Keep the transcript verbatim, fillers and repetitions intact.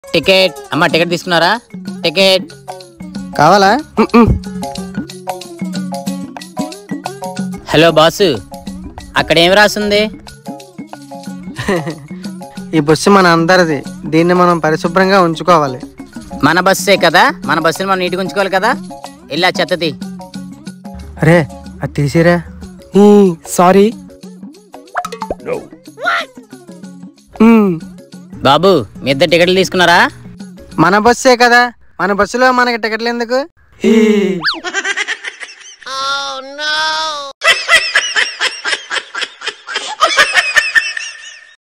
Ticket అమ్మా, ticket తీసుకున్నారా? Ticket కావాలా? హలో బాసు, అక్కడ ఏం రాసింది? ఈ బస్సు మన అందరిది, దీన్ని మనం పరిశుభ్రంగా ఉంచుకోవాలి. మన బస్సే కదా, మన బస్సుని మనం నీట్గా ఉంచుకోవాలి కదా. ఇలా చెత్తది. అరే అది తీసిరా. సారీ బాబు, మీ ఇద్దరు టికెట్లు తీసుకున్నారా? మన బస్సే కదా, మన బస్సులో మనకి టికెట్లు ఎందుకు?